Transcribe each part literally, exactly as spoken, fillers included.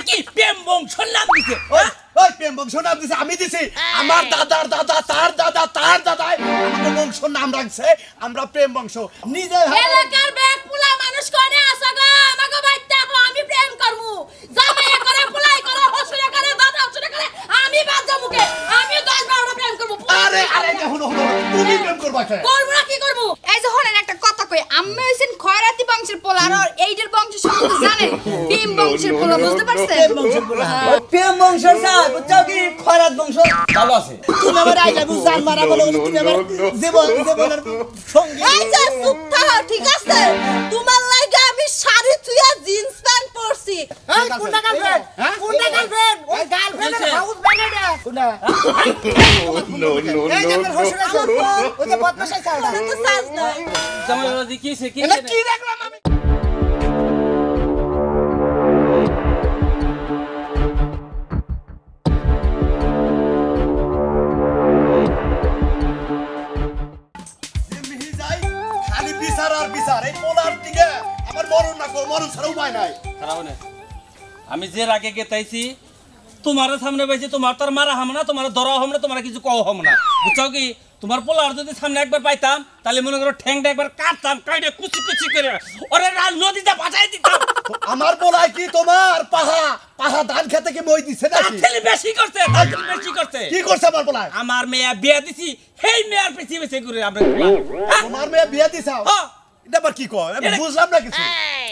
কি প্রেম বংশ নাম দিছে ওই ওই প্রেম বংশ নাম দিছে আমি দিছি আমার দাদার দাদা তার দাদা তার দাদা আমাদের বংশ নাম রাখছে আমরা প্রেম বংশ নিজে এলাকার ব্যাগ পুলা মানুষ কোনে আসা গো আমাগো বাইতে গো আমি প্রেম করমু জামাই করে পুলাই করে হসুরে করে দাদা হসুরে করে আমি বাদ যামুকে আমি দশ বারোটা প্রেম করব আরে আরে দেখো তুমি প্রেম করবা কে করব না কি করব এই যে হলেন একটা কথা কই আম্মা হইছেন খয়রাতি বংশের পোলা আর এইটার বংশ সম্বন্ধে জানেন প্রেম বংশের পোলা বুঝতে পারছেন প্রেম বংশের পোলা প্রেম বংশের না বুঝছো কি খয়রাত বংশ ভালো আছে তুমি আমার আইলা বুঝান মারা বলো তুমি আমার জীবন জীবনের সঙ্গী এই যে চুপ থাকো ঠিক আছে তোমার লাগি আমি শাড়ি থুইয়া জিন্স প্যান্ট পরছি এই কোনটা গার্লফ্রেন্ড কোনটা গার্লফ্রেন্ড ওই গার্লফ্রেন্ডের হাউস ব্যানারে কোনটা নো নো এই যে আমার হসুর আছে ওই যে বদমাশাই ছাড়া তো সাজ না জামাই বাবা কি হইছে কি এটা কি দেখলাম আমি মিহি যাই খালি বিচার আর বিচার এই পোলার দিকে আমার মরণ না কর মরণ ছাড়া উপায় নাই খারাপ না আমি যে রাগে গেতাইছি তোমার সামনে পাইছি তোমার তোর মারা হাম না তোমার ধরা হাম না তোমার কিছু কও হাম না বুঝছো কি তোমার পোলার যদি সামনে একবার পাইতাম তাহলে মনে করো ঠ্যাংটা একবার কাটতাম কাটে কুচি কুচি করে ওরে নদীতে বাঁচাই দিতাম আমার পোলাই কি তোমার পাহা পাহা ধান খেতে কি মই দিছে নাকি তাহলে বেশি করতে তাহলে বেশি করতে কি করছে আমার পোলাই আমার মেয়ে বিয়ে দিছি সেই মেয়ের পিছিয়ে পিছিয়ে ঘুরে আমরা তোমার মেয়ে বিয়ে দিছাও হ্যাঁ এটা আবার কি কয় আমি বুঝলাম না কিছু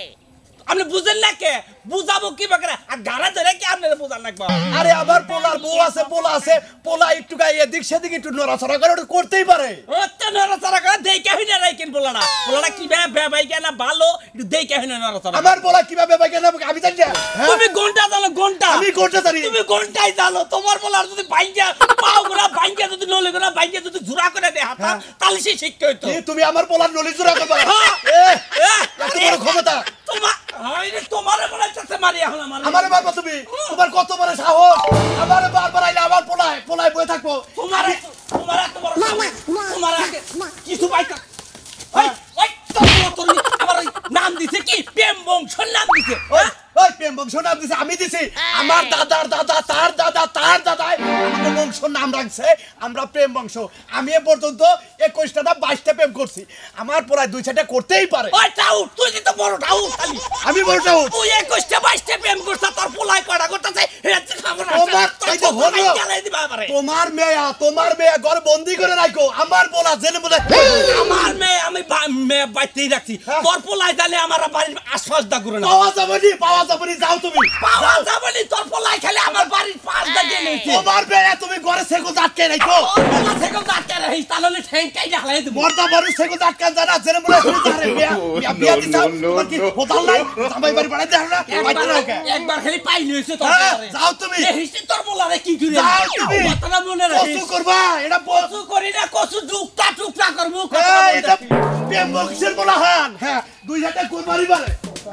আপনি বুঝেন না কে বুঝাবো কি বাকরা আর গাড়া ধরে কি আপনারা বুঝান লাগবে আরে আমার পোলার বউ আছে পোলা আছে পোলা একটু গায়ে এদিক সেদিক একটু নড়াচড়া করে ওটা করতেই পারে ওতে নড়াচড়া করে দেখে হইনা রাইকেন বলাটা বলাটা কি বে বেবাই কেনা ভালো একটু দেখে হইনা নড়াচড়া আমার পোলা কিভাবে বাইকে না আমি জানি না তুমি ঘন্টা জানো ঘন্টা আমি ঘন্টা জানি তুমি ঘন্টাই জানো তোমার বলার যদি বাইঙ্গা পাও গুনা বাইঙ্গা যদি নলে গুনা বাইঙ্গা যদি জুরা করে দে হাতা তাহলে সে শিখতে হইতো কি তুমি আমার পোলার নলি জোড়া করবা এ এত বড় ক্ষমতা তোমার আইরে তোমারে বলাইতেছে মারি এখন আমার আমারে মারবা তুমি তোমার কত বড় সাহস আমারে বারবার আইলে আমার পোলায় পোলায় বয়ে থাকবো তোমার তোমার এত বড় তোমার আগে কিছু পাইতা ওই ওই তোর আমার নাম দিছে কি প্রেম বংশ নাম দিছে ওই ওই প্রেম বংশ নাম দিছে আমি দিছি আমার দাদার দাদা তার দাদা তার দাদা আমাদের বংশ নাম রাখছে আমরা প্রেম বংশ আমি এ পর্যন্ত একুশটা না বাইশটা প্রেম করছি আমার পোলায় দুই চারটা করতেই পারে ওই টাউ তুই কি তো বড় টাউ খালি আমি বড়টাও তুই একুশটা বাইশটা প্রেম করছ তোর পোলাই কয়টা করতেছে হেতে খাবো না তোমার এই তো হলো চালাই দিবা আমারে তোমার মেয়া তোমার মেয়া ঘরে বন্দি করে রাখো আমার পোলা জেলে বলে আমার মেয়ে আমি মেয়ে বাইতেই রাখছি তোর পোলাই জালে আমার বাড়ির আশপাশ দা করে না পাওয়া যাবে নি পাওয়া যাবে নি যাও তুমি পাওয়া যাবে নি তোর পোলাই খেলে আমার বাড়ির পাশ দা গিয়ে নিয়েছে তোমার মেয়া তুমি ঘরে সেগো আটকে রাখো পোলা থেকে আটকে রাখিস তাহলে ঠ্যাংকাই ঢালাই দেব মর্দা বাড়ি সেগো আটকে জানা জেলে বলে আরে মেয়া মেয়া বিয়া দিছাও তোমার কি হোতাল নাই জামাই বাড়ি বাড়াই দেখ না বাইতে রাখো একবার খালি পাইলি হইছে তোর যাও তুমি এই হিস্ট্রি তোর পোলারে কি করে যাও তুমি কথা মনে রাখিস কসু করবা এটা কসু করি না কসু টুকটা টুকটা করব এই এটা প্রেম বংশের বলা হান হ্যাঁ দুই হাতে কুরবানি বারে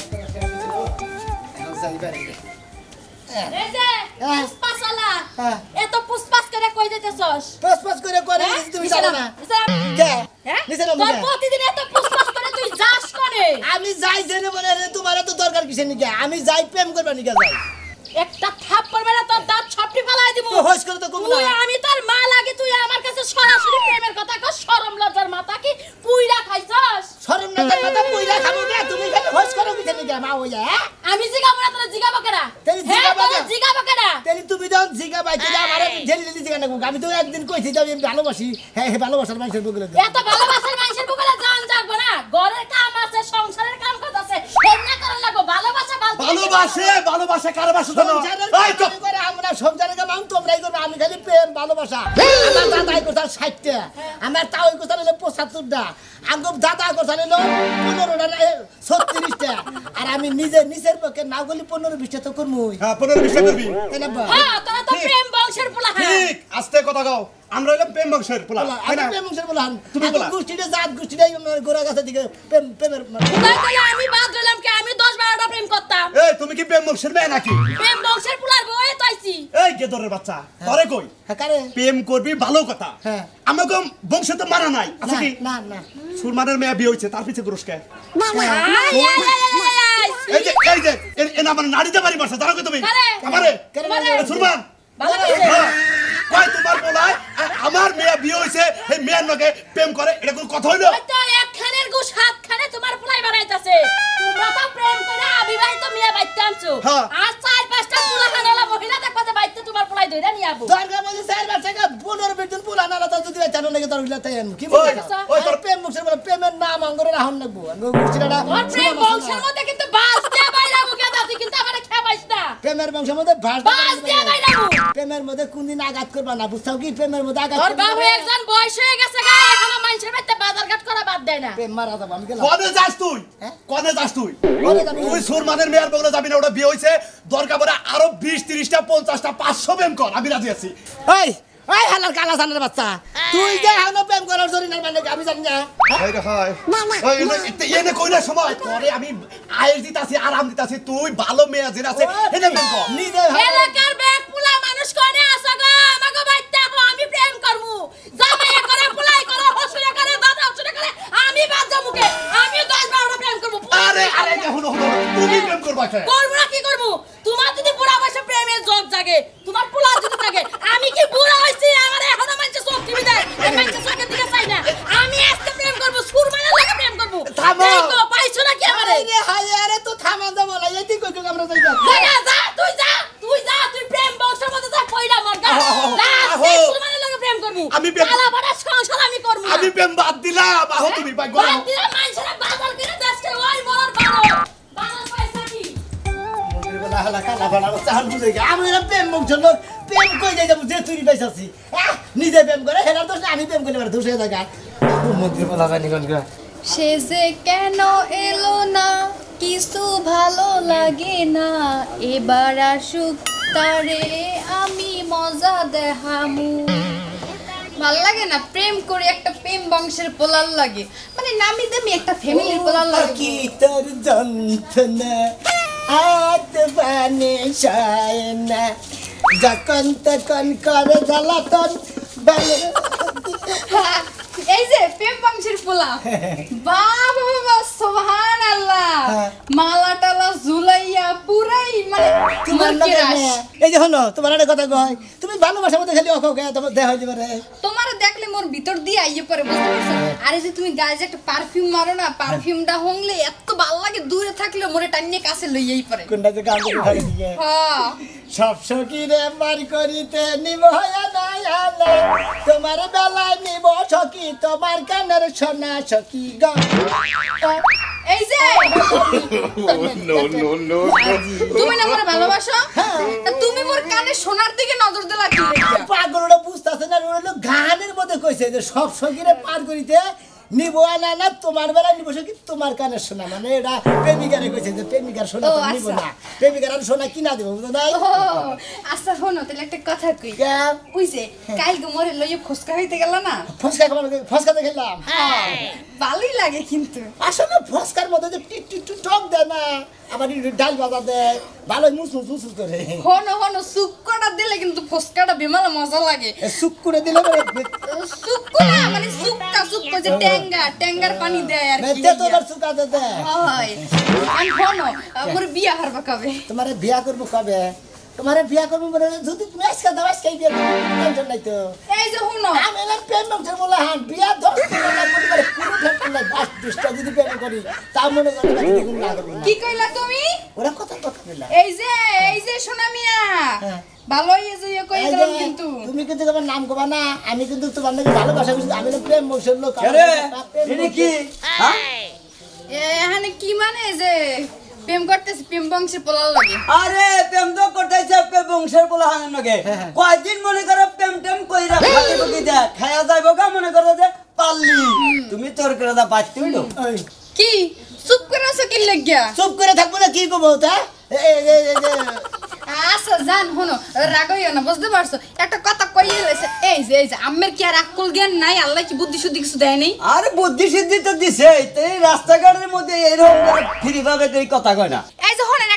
এই যে পুষ্পাশালা এত পুষ্পাস করে কই দিতেছস পাস পাস করে করে তুমি জানো না কে হ্যাঁ নিছেন তোর প্রতিদিন এত পুষ্পাস করে তুই যাস করে আমি যাই জেনে বলে তোমার তো দরকার কিসের নিকে আমি যাই প্রেম করবা নিকে যাই একটা থাপ্পড় মেরে তোর দাঁত ছপটি ফালাই দিব তো হোস করে তো কম তুই না আমি তোর মা লাগি তুই আমার কাছে সরাসরি প্রেমের কথা কস শরম লজ্জার মাথা কি পুইরা খাইছস শরম না তার কথা কইরা খাবো না তুমি খালি হোস করো কিসের নিকে মা হইয়া আমি জিগাবো না তোর জিগাবো কেডা তাহলে হ্যাঁ জিগাবো তোর না। জিগাবো কেডা তাহলে তুমি যখন জিগা বাইতে যা আমারে ঢেলি ঢেলি জিগা না আমি তো একদিন কইছি যে আমি ভালোবাসি হ্যাঁ হ্যাঁ ভালোবাসার মানুষের বগলে এত ভালোবাসার মানুষের বুকলে জান যাগবো না ঘরের কাম আছে সংসারের কাম করতেছে এমনা করার লাগো ভালোবাসা বলতে ভালোবাসে ভালোবাসে কার বাসা জানো এই তো করে আমরা সংসারের কাম আমি তোমরাই করবে আমি খালি প্রেম ভালোবাসা আমার দাদাই কোথাও ষাটটা আমার তাও কোথাও হলো পঁচাত্তরটা আঙ্গুর দাদা কোথাও হলো পনেরোটা ছত্রিশটা আর আমি নিজে নিজের পক্ষে না বলি পনেরো বিশটা তো করবই হ্যাঁ পনেরো বিশ করবি হ্যাঁ তোরা তো প্রেম বংশের পোলা হ্যাঁ ঠিক আস্তে কথা গাও আমরা হইলাম প্রেম বংশের পোলা তাই না প্রেম বংশের বললাম তুমি বলা। গোষ্ঠীটা জাত গোষ্ঠীটাই গোড়া গাছের দিকে প্রেম প্রেমের তাই তাহলে আমি বাদ রইলাম কি আমি দশ বারোটা প্রেম করতাম এই তুমি কি প্রেম বংশের মেয়ে নাকি প্রেম বংশের পোলার বউই তাইছি এই গেদরের বাচ্চা তোরে কই হ্যাঁ কারে প্রেম করবি ভালো কথা হ্যাঁ। আমাকে বংশে তো মারা নাই আছে কি না না সুরমানের মেয়ে বিয়ে হইছে তার পিছে গুরুস্কার আই আই আই আই এই যে এই যে এ- এ না আমার নাড়িতে পারি মারছে জানো কি তুমি কারে? আমারে কারে? সুরমান ভালো লাগছে? কই তোমার বলাই আমার মেয়ে বিয়ে হইছে এই মেয়ের লগে প্রেম করে এটা কোন কথা হইলো ওই তো একখানের গু সাতখানে তোমার পোলাই বানাইতাছে তোমরা তো প্রেম করে অবিবাহিত মেয়ে বাইতে আনছো হ্যাঁ। আর চার পাঁচটা পোলা খানালা মহিলা দেখবা যে বাইতে তোমার পোলাই ধইরা নিয়ে আবো দরকার বলে চার বার থেকে পনেরো বিশ দিন পুরানা আলাদা যদি চানো নাকি তোর তাই আনবো কি ওই বলছিস ওই তোর তোর প্রেম মুখের বলে প্রেমের নাম অঙ্গরে রাহন লাগবো অঙ্গ মুখছিলাটা ওর প্রেম বংশের মধ্যে কিন্তু বাস দিয়ে বাইরা মুখে দাও কিন্তু আমারে খেপাইছ না প্রেমের বংশের মধ্যে ভাস বাস দিয়ে বাইরা মু প্রেমের মধ্যে কোনদিন আঘাত করবা না বুঝছাও কি প্রেমের মধ্যে আঘাত ওর করবা বাবু না। একজন বয়স হয়ে গেছে গা এখনো মানুষের বাইতে বাজার ঘাট করা বাদ দেয় না প্রেম মারা যাবো আমি গেলাম কোনে যাস তুই হ্যাঁ? কোনে যাস তুই কোনে যাবি? তুই সুরমানের মেয়ের বগলে যাবি না ওটা বিয়ে হইছে দরকার পড়ে আরো বিশ ত্রিশটা পঞ্চাশটা পাঁচশো প্রেম কর আমি রাজি আছি ওই ওই হালার কালা সানের বাচ্চা তুই যে এখনো প্রেম করার জন্য মানে আমি জানি না হাই রে হাই ওই এনে এনে কইলা সময় পরে আমি আয়ের দিতাছি আরাম দিতাছি তুই ভালো মেয়ে যে আছে এনে প্রেম কর নিজে এলাকার ব্যাগ পোলা মানুষ কোনে আসো গো আমাগো বাইতে আহো আমি প্রেম করমু জামাইয়া করে পোলাই করে হসুরে করে দাদা হসুরে করে আমি বাদ যামুকে আমি দশ বারোটা প্রেম করমু আরে আরে দেখো না তুমি প্রেম করবা কে করবো না কি করবো তোমার যদি বুড়া বয়সে প্রেমের জগ জাগে তোমার পোলা যদি জাগে আমি কি বুড়া হইছি আমার এখনো মানুষের চোখ টিভি দেয় এই মানুষের চোখের দিকে চাই না আমি আজকে প্রেম করবো সুরমানের লাগে প্রেম করবো থামো। দেখো পাইছো নাকি আমারে আরে হাই আরে তো থামা যাবো না এই তুই কই কই আমরা যাই যা যা তুই যা তুই যা তুই প্রেম বংশের মধ্যে যা কইরা মর গা আহো, যা আহো। তুই সুরমানের লাগে প্রেম করবো আমি প্রেম- পালা পালা সংসার আমি করবো না। আমি প্রেম বাদ দিলাম আহো তুমি বাই গো বাদ দিলাম মানুষের বাজার কিনে দেশকে ওই মরার বাজার বাজার পয়সা কি বলা হালা কালা বালা চাহান বুঝে গে আমি এরা প্রেম বংশের লোক প্রেম কই যাই যাবো যে তুই পাইছাছি নিজে প্রেম করে হেলার দোষ না আমি প্রেম করে এবার দোষ হয়ে যায় মন্দির বলা জানি কোন গা সে যে কেন এলো না কিছু ভালো লাগে না এবার আসুক তারে আমি মজা দেখামু ভাল লাগে না প্রেম করে একটা প্রেম বংশের পোলার লাগে মানে নামি দামি একটা ফ্যামিলির পোলার লাগে কি তোর যন্ত্রণা আত বানে যায় না যখন তখন করে জ্বালাতন বানে এই যে প্রেম বংশের পোলা বাবা বাবা সুবহানাল্লাহ হ্যাঁ। মালা টালা ঝুলাইয়া পুরাই মানে তোমার মুরগির লগে আঁশ। নে। এই যে হলো তোমার একটা কথা কয় তুমি ভালোবাসার মধ্যে খালি অখো গায়ে তোমার দেহ হইতে পারে তোমারে দেখলে মোর ভিতর দিয়ে আইয়ে পরে বুঝতে পারছো আরে যে তুমি গায়ে যে একটা পারফিউম মারো না পারফিউমটা হংলে এত ভালো লাগে দূরে থাকলে মোরে টাইনে কাছে লইয়াই পরে কোনটা যে কাম করে থাকে দিকে হ্যাঁ সব সখীরে বার করিতে নিব হয়া না তোমার বেলায় নিব সখী তোমার কানের সোনা সখী গা এই যে no, no, no, no. তুমি না মোরে ভালোবাসো তা তুমি মোর কানে সোনার দিকে নজর দিলা কি দেখিয়া? পাগলটা বুঝতেছে না ওরা হলো গানের মধ্যে কইছে যে সব সখীরে পার করিতে নিব না না তোমার বেলা নিব সখী তোমার কানের সোনা মানে এটা প্রেমিকারে কইছে যে প্রেমিকার সোনা ও, তো নিব আচ্ছা। না প্রেমিকার আর সোনা কিনা দেবো বুঝো নাই ও আচ্ছা শোনো তাহলে একটা কথা কই কেন ওই যে কালকে মোরে লইয়ে ফুসকা হইতে গেল না ফসকা খাবার ফসকাতে খেলাম ভালোই লাগে কিন্তু আসলে ফসকার মধ্যে যে টিট টিট টিট টক দেয় না আবার একটু ডাল ভাজা দেয় ভালোই মুস মুস মুস করে হনো হনো সুক্কটা দিলে কিন্তু ফুসকাটা বিমাল মজা লাগে এ সুক করে দিলে পরে সুক্কু না মানে সুক্কা সুক্কু যে ট্যাঙ্গা ট্যাঙ্গার পানি দেয় আর কি মেতে তোর সুকাতে দেয় হয় আমি হনো মোর বিয়া হারবা কবে তোমারে বিয়া করবো কবে তোমারে বিয়া করবো বলে যদি তুমি আজকে দাও আজকে বিয়া করবো টেনশন নাই তো এই যে হনো আমি এলাম প্রেম বংশের বলে হ্যাঁ বিয়া দশ দিন না পরিবারে পুরো টেনশন নাই বাস দুষ্টা যদি প্রেম করি তা মনে করতে পারি দেখুন না করবো না কি কইলা তুমি ওরা কথা কথা বললাম এই যে এই যে সোনা মিয়া হ্যাঁ। ভালোই এই যে কই এই দিলাম যে, কিন্তু তুমি কিন্তু তোমার নাম কবা না আমি কিন্তু তোমার নাকি ভালোবাসা করছি আমি হলাম প্রেম বংশের লোক আরে প্রেম এটা কি হ্যাঁ এ, এখানে কি মানে যে প্রেম করতেছি প্রেম বংশের পোলার লাগে আরে প্রেম তো করতেছে প্রেম বংশের পোলা হানের লগে কয়দিন মনে করো প্রেম টেম কইরা খাতে ঢুকি দেয় খায়া যাইবো গা মনে করো যে পারলি তুমি তোর করে দা বাঁচতে হইলো ওই, কি চুপ করে আছো কি লাগিয়া চুপ করে থাকবো না কি করবো তা এ- এ- এ- এ- যে, আচ্ছা জান হনো রাগ হইও না বুঝতে পারছো একটা কথা কইয়ে লইছে এই যে এই যে আম্মের কি আর আকল জ্ঞান নাই আল্লাহ কি বুদ্ধি শুদ্ধি কিছু দেয় নাই আরে বুদ্ধি সিদ্ধি তো দিছে তো এই রাস্তাঘাটের মধ্যে এরকম ফ্রি ভাবে এই কথা কয় না এই যে হনেন একটা কথা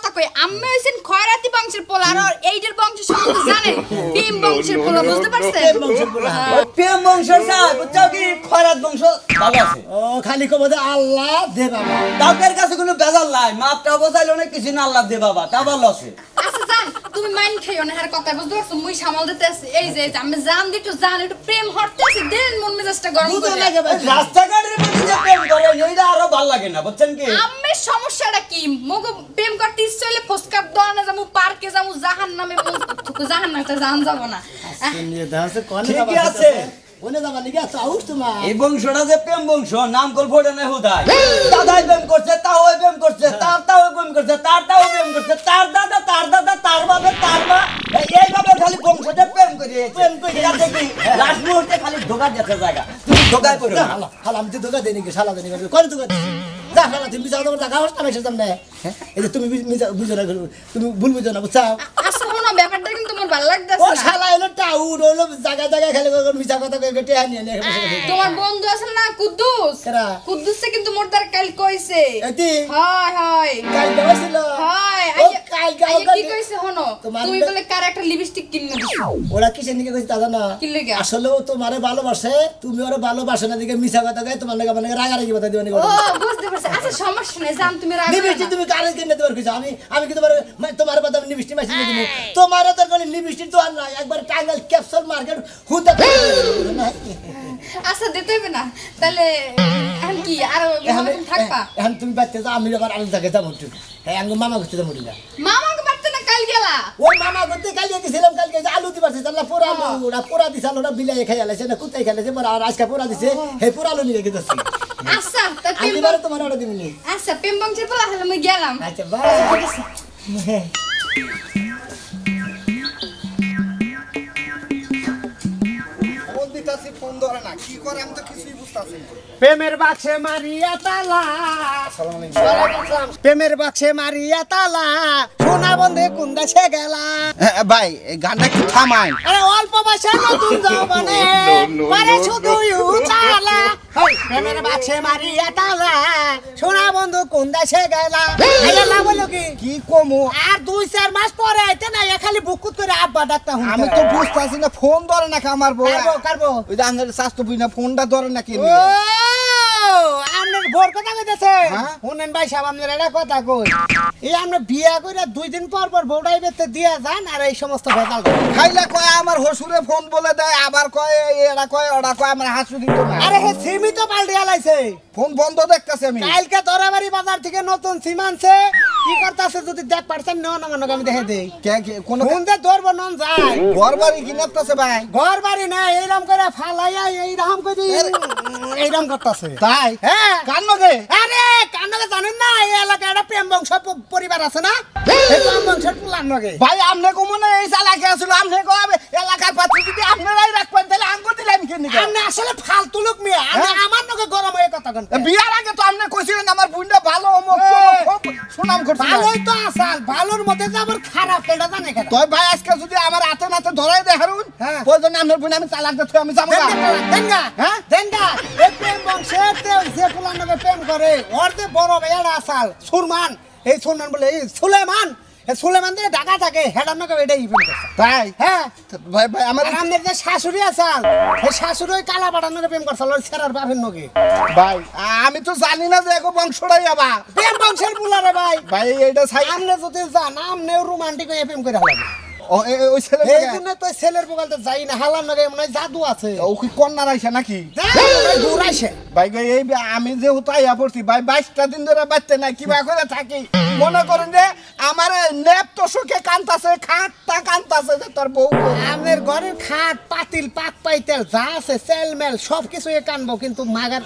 কথা কই আম্মে হইছেন খয়রাতি বংশের পোলা আর এইটার বংশ সম্বন্ধে জানেন প্রেম বংশের পোলা বুঝতে পারছেন প্রেম বংশের পোলা ওই প্রেম বংশের না বুঝছো কি খয়রাত বংশ ভালো আছে ও খালি কব যে আল্লাহ দে বাবা তাদের কাছে কোনো বেজাল নাই মাপটা বসাইলে অনেক কিছু না আল্লাহ দে বাবা তা ভালো আছে আচ্ছা জান তুমি মাইন খাইও না হার কথা বুঝতে পারছো মুই সামাল দিতে আছি এই যে আমি জান দিটু জান একটু প্রেম হরতে আছি দেন মন মেজাজটা গরম দুধ করে লাগে ভাই রাস্তাঘাটের মধ্যে যে প্রেম করে এইটা আরো ভালো লাগে না বুঝছেন কি আম্মের সমস্যাটা কি মগো প্রেম করতে ইচ্ছে হইলে ফসকাপ দোকানে যামু পার্কে যামু জাহান্নামে থুকু জাহান্নামে জান যাব না নিয়ে দাসে কোন ঠিকই আছে ওনে যাবা নিকে চাউস তোমার এই বংশটা যে প্রেম বংশ নাম কল ফোড়ে না হুদাই দাদাই প্রেম করছে তাও ওই প্রেম করছে তার তাও প্রেম করছে তার তাও প্রেম করছে তার দাদা তার দাদা তার বাবা তার মা এইভাবে খালি বংশটা প্রেম করিয়ে প্রেম করে যাতে কি লাস্ট মুহূর্তে খালি ধোকা দিতে জায়গা তুমি ধোকায় পড়ো না হালা হালা আমি তো দোকা দেনি কি শালা দেনি করে দোকা যা শালা তুমি যাও তোমার টাকা হস্তা মেসে সামনে এই যে তুমি বুঝো না তুমি ভুল বুঝো না বুঝছাও আচ্ছা শোনো ব্যাপারটা কিন্তু আমার ভালো ও লাগতেছে না শালা এলো টাউন হলো জায়গা জায়গা খেলে মিছা কথা কই কেটে আনিয়ে নিয়ে বসে গেছে তোমার বন্ধু আছে না কুদ্দুস কেরা? কুদ্দুসে কিন্তু মোর দ্বার কাল কইছে এতি হয় হয় কাল দেওয়াছিল হয় ও আইয়া- কাল গাও আইয়া কি কইছে হনো তোমার তুমি বে- বলে কার একটা লিপস্টিক কিনে দিছো ওরা কিসের নিকে কইছে তা জানা কি লেগে? আসলে ও তোমারে ভালোবাসে তুমি ওরে ভালোবাসে না দিকে মিছা কথা কই তোমার লাগে মানে রাগারাগি কথা দিবানি ও বুঝতে পারছি আচ্ছা সমস্যা নাই জান তুমি রাগ নিবিষ্টি তুমি কারে কিনে দেবার কইছো আমি আমি কি তোমার তোমার কথা আমি নিবিষ্টি মাসি কিনে দিমু তোমার তো কোন নিবিষ্টি তো আর নাই একবার টাঙ্গাল ক্যাপসুল মার্কেট হুদা আচ্ছা দিতে হবে না তাহলে এখন কি আর এখন থাকবা এখন তুমি বাচ্চা যাও আমি আবার আলাদা জায়গায় যাবো একটু হ্যাঁ আমি মামা করতে যাবো না মামাকে বাড়তে না কাল গেলা ওই মামা করতে কালিয়ে গেছিলাম কালকে যে আলু দিবার তাহলে পোড়া আলু ওরা পোড়া দিছে আলুটা বিলাই খাই আলাইছে না কুত্তাই খাইছে বড় আর আজকে পোড়া দিছে হে পোড়া আলু নিয়ে গেছে আচ্ছা তা আমি প্রেম বারে তোমার অর্ডার দিবনি আচ্ছা প্রেম বংশের পোলা হলে আমি গেলাম আচ্ছা বাই প্রেমের বাক্সে মারিয়া তালা প্রেমের বাক্সে মারিয়া তালা সোনা বন্ধে কোন দেশে গেলা ভাই এই গানটা একটু থামাই আরে অল্প বয়সে নতুন যৌবনে পারে শুধু উতালা হেই প্রেমের বাক্সে মারিয়া তালা সোনা বন্ধু কোন দেশে গেলা আরে না বলো কি কি কমু আর দুই চার মাস পরে আইতে না এ খালি বুকুত করে আব্বা ডাকতা হুন আমি তো বুঝতেছি না ফোন ধরে না আমার বউ কারবো কারবো ওই যে আমাদের স্বাস্থ্য বুঝি না ফোনটা ধরে না কি ও আমনের ভোর কথা কইতেছে হ্যাঁ? শুনেন ভাই সাহেব আপনার এটা কথা কই এই আমরা বিয়া কইরা দুই দিন পর পর বউটাই বেতে দিয়া যান আর এই সমস্ত ভেজাল করে। খাইলে কয় আমার হসুরে ফোন বলে দেয় আবার কয় এরা কয় ওরা কয় আমার হাসুরি তো না আরে হে সিমই তো পাল্টে আলাইছে ফোন বন্ধ দেখতেছি আমি কালকে তোরাবাড়ি বাজার থেকে নতুন সিম আনছে কি করতেছে যদি দেখ পারছেন না না মনে আমি দেখে দেই কে কে কোন ফোন দে ধরবো নন যায় ঘর বাড়ি কিনাতেছে ভাই ঘর বাড়ি না এইরকম করে ফালাইয়া এইরকম করে এইরকম করতেছে তাই হ্যাঁ কান নগে আরে কান্নাকে জানেন না এই এলাকায় একটা প্রেম বংশ প- পরিবার আছে না এই প্রেম বংশের পুলার নগে ভাই আমনে কো মনে এই চালাকি আছিল আমনে কো এলাকার পাত্রী যদি আপনারাই রাখবেন তাহলে আমগো দিলাম কি নিকা আপনি আসলে ফালতু লোক মেয়ে আমি হ্যাঁ? আমার নগে গরম হয়ে কথা কন বিয়ার আগে তো আমনে কইছিলেন আমার বুইন্ডা ভালো অমুক এই। খুব সুনাম করছে ভালোই তো আসাল ভালোর মধ্যে যে আবার খারাপ এটা জানে কেন তোই ভাই আজকে যদি আমার হাতে নাতে ধরাই দে হারুন হ্যাঁ। প্রয়োজনে আপনার বুইন্ডা আমি চালাক দেখতে আমি যাবো না। দেনগা হ্যাঁ? দেনগা এই প্রেম বংশের তে যে পুলার নগে প্রেম করে ওর যে বড় ভাইয়াটা আসাল সুরমান এই সুরমান বলে এই সুলেমান এই সুলেমান দিয়ে ঢাকা থাকে হেডার নগে এটাই প্রেম করছে তাই হ্যাঁ তো ভাই ভাই আমার আর আমাদের যে শাশুড়ি আসাল এই শাশুড়ি ওই কালা পাড়ার নগে প্রেম করছিল ওই সেরার বাপের নগে ভাই আমি তো জানি না যে এগো বংশটাই আবা প্রেম বংশের পুলারে ভাই ভাই এইটা ছাই আমনে যদি যান আমনে রোমান্টিক হয়ে প্রেম করে হলাম ও এ- এ- ওই ছেলে এই জন্য তো ছেলের বগালতে যাই না হালার নগে মনে হয় জাদু আছে ও কি কন্যা রাইছে নাকি দূর আইসে ভাই গো, এই বে- আমি যে উতাইয়া পড়ছি ভাই বাইশটা দিন ধরে বাঁচতে নাই কিবা করে থাকি মনে করেন যে আমার নেপ তো সুখে কান্তাছে খাটটা কান্তাছে যে তোর বউ আমাদের ঘরের খাট পাতিল পাক পাইতেল যা আছে সেলমেল সব কিছু এ কানবো কিন্তু মাগার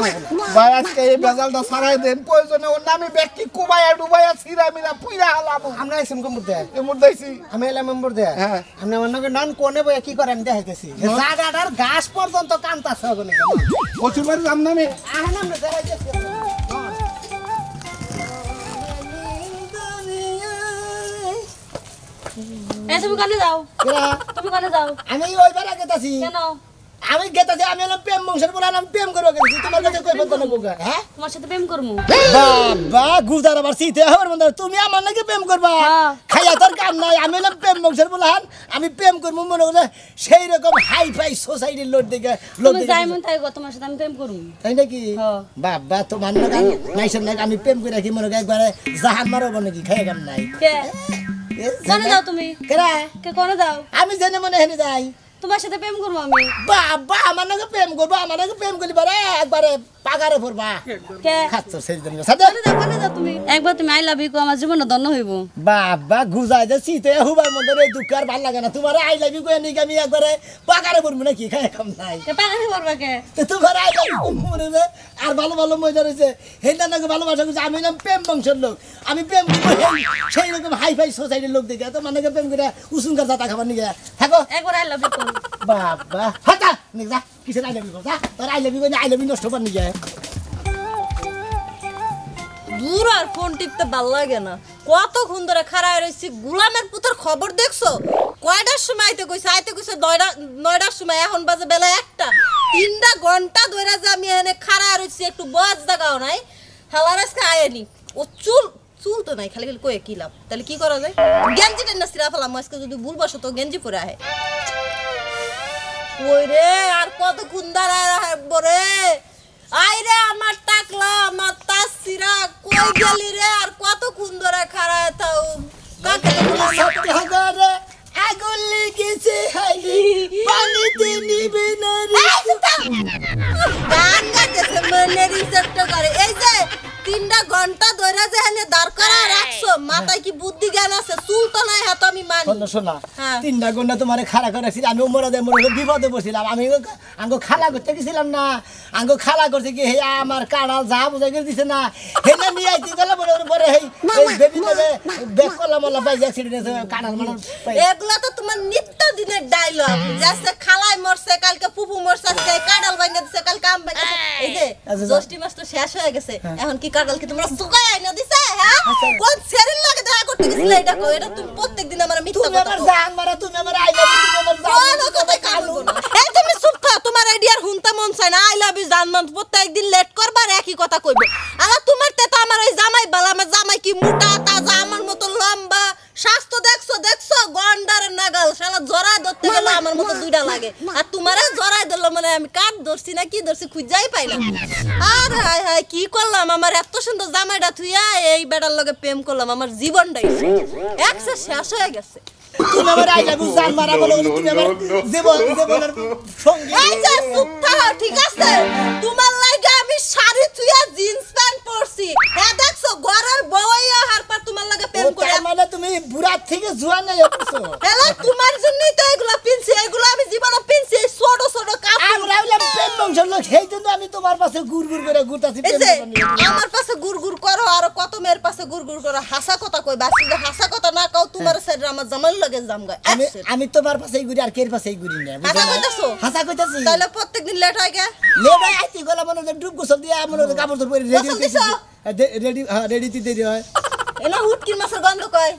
ভাই আজকে এই বেজালটা সারাই দেন প্রয়োজনে ওর নামে ব্যক্তি কুবাইয়া ডুবাইয়া ছিঁড়া মিরা পুইরা হালাবো আমরা আইসুম কমুর দে এমন দেখছি আমি এলাম মেম্বর দে হ্যাঁ। আপনি আমার নগে নন কোনে বই কি করে আমি দেখাইতেছি জাগাটার গাছ পর্যন্ত কান্তাছে ওখানে প্রচুর বাড়ি যাম নামে আহেন আমরা দেখাইতেছি এ তুমি কানে যাও কেরা? তুমি কানে যাও আমি ওইবার আগে তাছি কেন আমি গেতাছি আমি হলাম প্রেম বংশের বলে আমি প্রেম করবো গেছি তোমার কাছে কই বলতো না বোকা হ্যাঁ তোমার সাথে প্রেম করবো বাবা গুজার আবার শীতে হবার মনে তুমি আমার নাকি প্রেম করবা হ্যাঁ। খাইয়া তোর কাম নাই আমি হলাম প্রেম বংশের বলে আমি প্রেম করবো মনে করে সেই রকম হাই ফাই সোসাইটির লোক দেখে লোক তুমি দেখে যাই মন তাই গো তোমার সাথে আমি প্রেম করবো তাই নাকি হ্যাঁ। বাবা তোমার নাকি নাইছেন নাকি আমি প্রেম করে কি মনে করে একবারে জাহান মারবো নাকি খাইয়া কাম নাই কে এ, কোনে যাও তুমি কেরা কে কোনে যাও আমি জেনে মনে হেনে যাই তোমার সাথে প্রেম করবো আমি বাবা আমার নাকি প্রেম করবো আমার নাকি প্রেম করি বারে একবারে পাগারে পড়বা কে খাচ্ছ সেই দিন সাথে কোনে যাও কোনে যাও তুমি একবার তুমি আই লাভ ইউ কো আমার জীবন ধন্য হইব বাবা গুজাই যে শীতে হুবার মধ্যে এই দুঃখ আর ভাল লাগে না তোমার আই লাভ ইউ কই নাকি আমি একবারে পাগারে পড়বো নাকি খাই কাম নাই কে পাগল করবা কে তো তোমার আই লাভ ইউ মনে রে আর ভালো ভালো মজা রয়েছে হেনা নাকি ভালোবাসা করছে আমি নাম প্রেম বংশের লোক আমি প্রেম করবো সেই রকম হাই ফাই সোসাইটির লোক দেখে তো মানে প্রেম করে উসুঙ্কার জাতা খাবার নিয়ে থাকো একবার আই লাভ ইউ কো বাবা হাতা নিক যা কিসের আই লাভ ইউ যা তোর আই লাভ ইউ কই আই লাভ ইউ নষ্ট কর নিয়ে দূর আর ফোন টিপতে ভাল লাগে না কতক্ষণ ধরে খাড়ায় রয়েছি গুলামের পুতের খবর দেখছো কয়টার সময় আইতে কইছে আইতে কইছে নয়টা নয়টার সময় এখন বাজে বেলা একটা তিনটা ঘন্টা ধরে যে আমি এখানে খাড়ায় রয়েছি একটু বয়স দেখাও নাই হালার আজকে আয়েনি ও চুল চুল তো নাই খালি খালি কয়ে কি লাভ তাহলে কি করা যায় গেঞ্জি টেন্না সিরা ফেলাম আজকে যদি ভুল বসো তো গেঞ্জি পরে আহে ওই রে আর কতক্ষণ দাঁড়ায় রাখবো রে আই রে আমার টাকলা আমার তাসিরা কই গেলি রে আর কতক্ষণ ধরে খাড়ায় থাও কাকে তো বললাম না। সত্যি হাজারে আগুন লেগেছে হাই পানিতে নিবে না রে এই যে থাম। গান গাইতেছে মনে রিসেপ্ট করে এই যে তিনটা ঘন্টা ধরে যে এনে দাঁড় করা রাখছো মাথায় কি বুদ্ধি জ্ঞান আছে চুল তো নাই হাত আমি মানি শোনো শোনা হ্যাঁ। তিনটা ঘন্টা তোমার খাড়া করে ছিল আমি মরাদে মরে বিপদে বসছিলাম আমি আঙ্গো খালা করতে গেছিলাম না আঙ্গো খালা করতে কি হে আমার কাড়াল যা বুঝে গেছে দিছে না হেনা নিয়ে আইতে গেলে বলে ওর পরে হেই বেবি নেবে বেক করলাম আল্লাহ পাই অ্যাক্সিডেন্ট কাড়াল মানে এগুলা তো তোমার নিত্য দিনের ডায়লগ যাচ্ছে খালাই মরছে কালকে ফুফু মরছে আজকে কাঁঠাল ভাঙা দিছে কালকে আম ভাঙা এই যে আচ্ছা, জ্যৈষ্ঠ মাস তো শেষ হয়ে গেছে এখন কি কাঁঠাল কি তোমরা শুকায় আইনা দিছে হ্যাঁ কোন সেরিল লাগে দেখা করতে গেছিলে এটা কো এটা তুমি প্রত্যেকদিন আমার মিথ্যা তুমি কথা আমার কও জান মারা তুমি আমার আই লাভ ইউ তুমি আমার জান কোনো কথাই কালু না এই তুমি চুপ থাও তোমার আইডিয়ার হুনতা মন চায় না আই লাভ ইউ জানমান প্রত্যেকদিন লেট করবা আর একই কথা কইবে আর তোমার তে তো আমার ওই জামাই বালা আমার জামাই কি মোটা তাজা আমার মতো লম্বা স্বাস্থ্য দেখছো দেখছো গন্ডার নাগাল শালা জড়ায় ধরতে গেলে আমার মতো দুইটা লাগে আর তোমারে জড়ায় ধরলো মানে আমি কাট ধরছি না কি ধরছি খুঁজাই পাইলাম আর হাই হাই কি করলাম আমার এত সুন্দর জামাইটা থুইয়া এই বেটার লগে প্রেম করলাম আমার জীবনটাই একসে শেষ হয়ে গেছে তুমি আমার আই লাভ ইউ জান মারা বলো তুমি আমার জীবন জীবনের সঙ্গী এই যে চুপ থাকো ঠিক আছে তোমার লাগে আমি শাড়ি থুইয়া জিন্স প্যান্ট পরছি হ্যাঁ দেখছো ঘরের বউই হার পর তোমার লাগে প্রেম করে তার মানে তুমি বুড়া থেকে জোয়ান নাই হচ্ছো হ্যালো তোমার জন্যই তো এগুলা পিনছি এগুলা আমি জীবনে পিনছি এই ছোট ছোট কাপড় আমরা হইলাম প্রেম বংশের লোক সেই জন্য আমি তোমার পাশে গুড় গুড় করে ঘুরতাছি এই প্রেম যে করবার নিয়ে। আমার পাশে গুড়গুড় করো আর কত মেয়ের পাশে গুড়গুড় করো হাসা কথা কই বাসি যে হাসা কথা না কও তোমার সাইডে আমার জামাই লাগে জামগা আমি আমি তোমার পাশেই ঘুরি আর কের পাশেই ঘুরি না বুঝছো হাসা না? কইতাছো হাসা কইতাছি তাহলে প্রত্যেকদিন লেট হয় কে লেডা আইতি গলা মনে হয় ডুব গোসল দিয়া মনে হয় কাপড় পরে রেডি গোসল দিছো? রেডি হ্যাঁ রেডি তে দেরি হয় এনা হুটকির মাছের গন্ধ কয়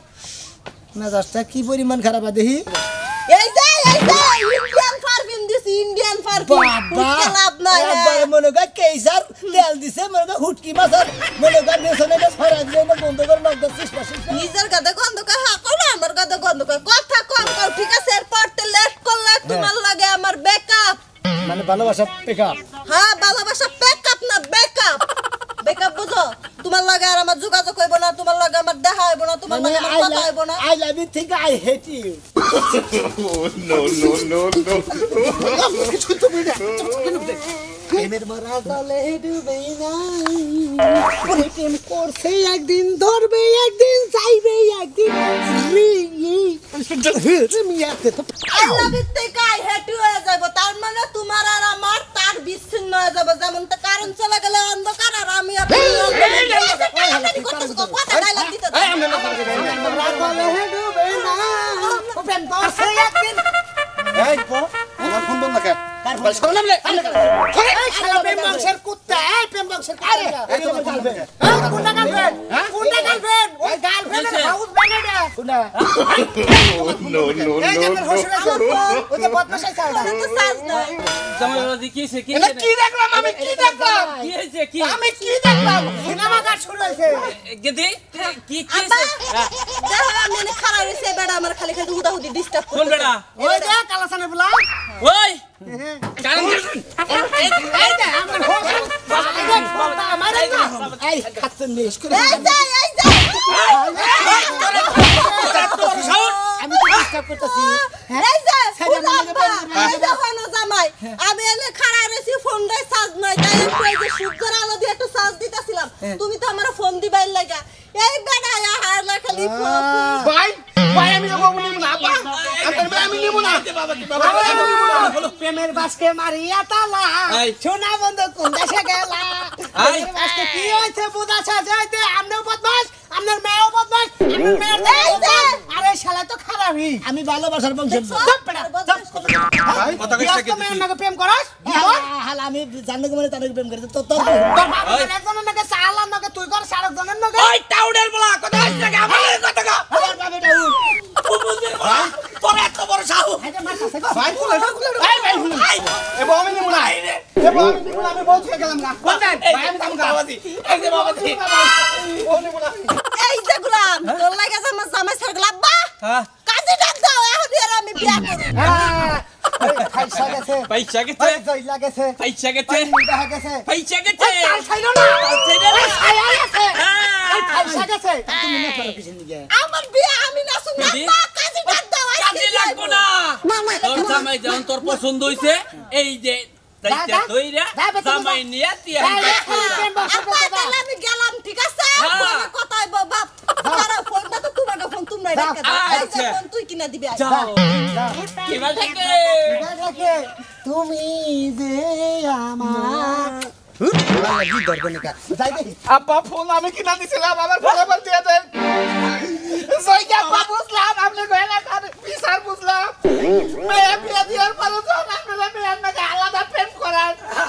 না দশটা কি পরিমাণ খারাপ আ দেখি এই যে এই যে ইন্ডিয়ান পারফিউম দিছি ইন্ডিয়ান পারফিউম হুটকে লাভ নাই একবার মনে হয় কেসার তেল দিছে মনে হয় হুটকি মাছের মনে হয় বেসনে এটা ছড়াই দিয়ে না বন্ধ করে লক দিছিস পাশে নিজের গাদে গন্ধ কয় হ্যাঁ কও না আমার গাদে গন্ধ কয় কথা কম কও ঠিক আছে এরপর তে লেট করলে তোমার লাগে আমার ব্যাকআপ মানে ভালোবাসা পেকআপ হ্যাঁ ভালোবাসা ব্যাকআপ না ব্যাকআপ ব্যাকআপ বুঝো তোমার লাগে আর আমার যোগাযোগ হইব না তোমার লাগে আমার দেখা হইব না তোমার মানে লাগে আমার আই কথা হইব না I love you think I hate you Oh, no, no, no, no. প্রেমের মারা জালে ডুবে নাই ওরে প্রেম করছে একদিন ধরবে একদিন চাইবে একদিন মিয়াতে তো আই লাভ ইউ থেকে আই হেট ইউ হয়ে যাবো তার মানে তোমার আর আমার তার বিচ্ছিন্ন হয়ে যাবে যেমন তো কারণ চলে গেলে অন্ধকার আর আমি আর কথা ডায়লগ দিতে দাও। প্রেম করছে একদিন এই পো আমার ফোন বন্ধ কে বল শুনলাম লে প্রেম বংশের কুত্তা এই প্রেম বংশের কুত্তা কোনটা গার্লফ্রেন্ড কোনটা গার্লফ্রেন্ড ওই গার্লফ্রেন্ডের হাউস ব্যান্ডেড কোনা No, no, এই যে no, আপনার শ্বশুর আছে ওই যে বদমাশ আছে ওটা তো সাজ নাই জামাই বাবাজি কি হইছে কি এটা হইছে কি দেখলাম আমি কি দেখলাম কি হইছে কি আমি কি দেখলাম সিনেমা কাট শুরু হয়েছে গেদি কি কি আব্বা হইছে দেখো আমি এনে খাড়া রইছে বেড়া আমার খালি খালি হুদাহুদি ডিস্টার্ব কোন বেটা ওই যে কালাসানে বলা ওই কারণ এই যে আমার শ্বশুর আমার না এই খাচ্ছেন নেশ করে এই যা এই যা আমি তো ডিস্টার্ব করতেছি এই যা ছেলে ফুল মেয়ে আব্বা বলবে, এই যা হনো জামাই আমি এনে খাড়া রইছি ফোন দাই সাজ নাই তাই একটু এই যে সূর্যের আলো দিয়ে একটু সাজ দিতাছিলাম তুমি তো আমার ফোন দিবাই লাগা এই বেড়া হার না খালি ফোন ভাই ভাই আমি যাবো নিব না আব্বা আমি আমি নিব না প্রেমের বাসকে মারিয়া তালা এই। সোনা বন্ধু কোন দেশে গেলা এই। প্রেমের বাসকে কি হয়েছে বুদাছা যাইতে আমরাও বদমাস আপনার মেয়েও বদমাস আপনার মেয়ের এই যে। আরে শালা তো খারাপই আমি ভালোবাসার বংশের ভাই কথা কইছ তুই মেয়ের নাকি প্রেম করস হাল আমি জানলে মানে তার প্রেম করে তো তোর তোর বাবা একজনের নাকি সালার নাকি তুই কর সারক জনের নাকি ওই টাউডের বলা কথা হইছে কি আমার কথা কা আমার বাবাটা উঠ বুবুদের বলা তোর এত বড় সাহস এটা মারতাছে গো ভাই খুলে খুলে এই ভাই শুনুন এ বউ আমি নিব না এ বউ আমি নিব না আমি বউ থেকে গেলাম না কোথায় এই যে বাবাজি এই যে বাবাজি বউ নিব না এই যে গুলাম তোর লাগা জামা জামাই ছাড়গলা আব্বা হ্যাঁ কাজে ডাক দাও এখন এর আমি বিয়া করি খাইসা গেছে পয়সা গেছে জয় লাগেছে পয়সা গেছে দেখা গেছে পয়সা গেছে চাল খাইলো না চাইলো না। খাইয়া গেছে হ্যাঁ। খাইসা গেছে তুমি না পারো কিছু নিয়ে আমার বিয়া আমি না শুন না দিদি? আব্বা কাজে ডাক দাও কাজে লাগবো না তোর জামাই যখন তোর পছন্দ হইছে এই যে দাইতে দইরা জামাই নিয়ে তিয়া আব্বা তাহলে আমি গেলাম ঠিক আছে হ্যাঁ। ফোনে কথা হইব বাপ তারা ফোনটা তো তোমার ফোন তোমরাই রাখা দাও এই যে আচ্ছা। ফোন তুই কিনা দিবি আজ যাও কি বাল থাকে দেখে তুমি যে আমার লাগি দরগনিকা যাই দেখি আব্বা ফোন আমি কিনা দিছিলাম আমার ফোন আবার দিয়ে দেন জয়কে আব্বা বুঝলাম আপনি গয়না কার বিচার বুঝলাম মেয়ে বিয়ে দিয়ার পরে তো আপনারা মেয়ের নাকি আলাদা প্রেম করার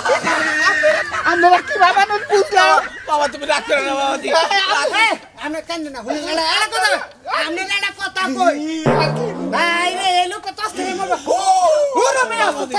আমরা কি ভাবে বুঝলাম বাবা তুমি রাগ করো না বাবাজি আমি কেন না হুনি এলা এলা কথা আমি এলা কথা কই ভাই রে এলো কত আস্তে মরবা ওরে মেয়ে আস্তে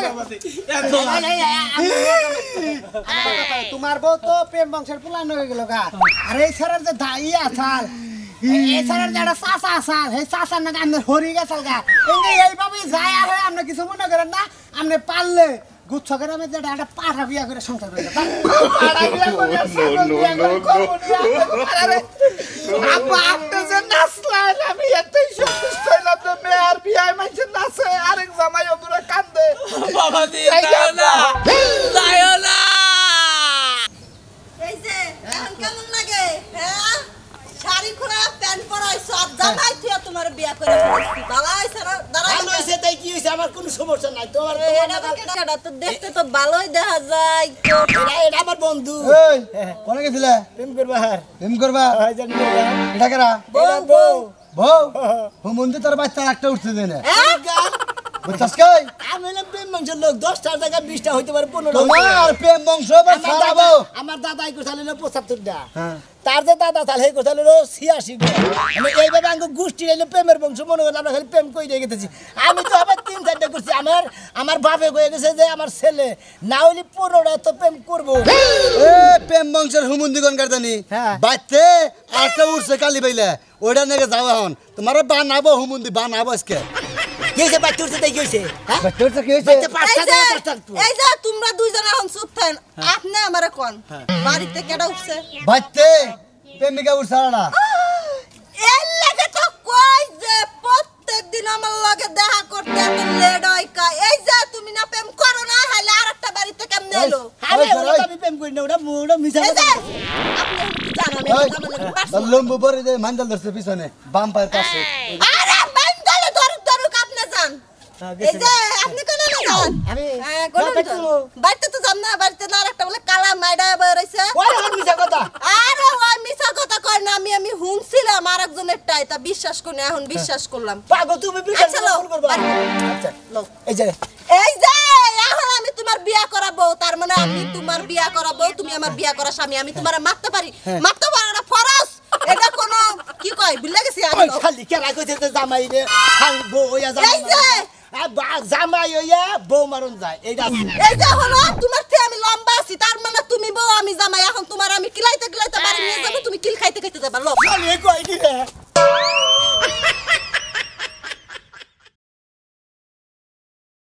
তোমার বউ তো প্রেম বংশের পুলান হয়ে গেল গা আর এই ছাড়ার যে দাই আসাল এই ছাড়ার যে একটা চাষা আসাল সেই চাষার নাকি আপনার হরি গেছাল গা এইভাবে যায় আর আপনি কিছু মনে করেন না আপনি পারলে গুচ্ছ করে আমি যেটা একটা পাঠা বিয়া করে সংসার করে পাড়া বিয়া করে No, no, no, no. আব্বা আপনি যে নাচলেন আমি এতই সন্তুষ্ট হইলাম যে মেয়ের বিয়ায় মাইছে নাচে আরেক জামাই ওদূরে কান্দে বাবাজি যাও না যাও না এই যে এখন কেমন লাগে হ্যাঁ শাড়ি খোলা প্যান্ট পরাই সব জামাই তুই তোমার বিয়া করে ফেলছি দালাই সারা দালাই ভালো হয়েছে তাই কি হয়েছে আমার কোনো সমস্যা নাই তোমার এটা তো কেডা তো দেখতে তো ভালোই দেখা যায় এটা এটা আমার বন্ধু এই কোনে গেছিলে প্রেম করবা হার প্রেম করবা হয় জানি না এটা কারা বউ বউ বউ হুমন্দি তোর বাচ্চা একটা উঠছে দেনে হ্যাঁ বুঝছস কই আমি হলাম প্রেম বংশের লোক দশটার জায়গায় বিশটা হইতে পারে পনেরো তোমার প্রেম বংশ বা আমার ছাড়াবো দাদা আমার দাদাই কোথালে পঁচাত্তরটা তার যে দাদা তাহলে সেই কোথালে ছিয়াশি আমি এইভাবে আমি গোষ্ঠী এলে প্রেমের বংশ মনে করলে আমরা খালি প্রেম করে গেছি আমি তো আবার তিন চারটা করছি আমার আমার বাপে কয়ে গেছে যে আমার ছেলে না হইলে পনেরোটা তো প্রেম করবো এ প্রেম বংশের হুমন্দি কোন কারদানি হ্যাঁ। বাইতে আটটা উঠছে কালি বাইলে ওইটা নাকি যাওয়া হন তোমার বানাবো হুমন্দি বানাবো আজকে কি হয়েছে বাচ্চা উঠছে তাই কি হয়েছে হ্যাঁ বাচ্চা উঠছে কি হয়েছে বাচ্চা পাঁচটা এই যে দেওয়া পাঁচটা উঠবো। এই যে তোমরা দুইজন এখন চুপ থাকেন আপনি আমারে কোন বাড়িতে কেডা উঠছে বাইতে প্রেমিকা উঠছে না এর লাগে তো কই যে প্রত্যেকদিন আমার লগে দেখা করতে এত লেট হয় কা এই যে তুমি না প্রেম করো না হাইলে আরেকটা বাড়িতে কেমনে এলো আরে ওই, ওটা ওই। তো আমি প্রেম করি না ওটা ওটা মিশা এই কথা যে আপনি কি জানেন ওই, এটা আমার লাগে পারছো লম্বু পরে যে মাঞ্জাল ধরছে পিছনে বাম পায়ের পাশে আরে মাইন্ডালে ধরুক ধরুক আপনি যান এই যে আপনি কোন না যান আমি হ্যাঁ কোন বাপে তো বাড়িতে তো যান না বাড়িতে না আরেকটা বলে কালা মাইডা বেরইছে ওই আমার মিশা কথা আরে ওই মিছা কথা কয় না আমি আমি হুনছিলাম আরেকজনের টাই তা বিশ্বাস করি না এখন বিশ্বাস করলাম পাগল তুমি বিশ্বাস আচ্ছা, লও, করবা বাড়ি। আচ্ছা এই যে এই যে এখন আমি তোমার বিয়া করাবো তার মানে আমি তোমার বিয়া করাবো তুমি আমার বিয়া করা স্বামী আমি তোমারে মারতে পারি মারতে পারো না ফরজ এটা কোন কি কয় বুঝলে গেছি ওই খালি কেরা কইছে যে জামাই রে সাং বউ হইয়া এই যে! জামাই আ, বা- জামাই হইয়া বউ মারুন যায় এইটা আছে। এই যে হলো তোমার থেকে আমি লম্বা আছি তার মানে তুমি বউ আমি জামাই এখন তোমার আমি কিলাইতে কিলাইতে বাড়ি নিয়ে যাবো তুমি কিল খাইতে খাইতে যাবা লো খালি কই কি রে